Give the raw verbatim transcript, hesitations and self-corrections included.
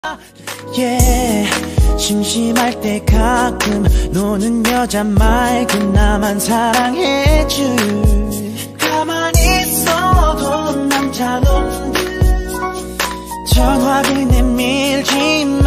Yeah, 심심할 때 가끔 노는 여자 말고 나만 사랑해줄 가만히 있어도 남자놈들 전화기 내밀지